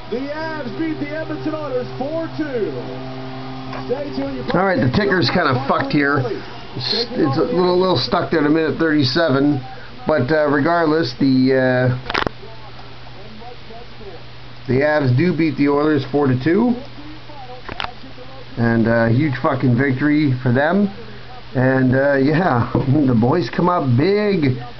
The Avs beat the Edmonton Oilers 4-2. Stay tuned. All right, the ticker's kind of fucked here. It's a little stuck there at a minute 37, but regardless, the Avs do beat the Oilers 4-2, and huge fucking victory for them. And yeah, the boys come up big.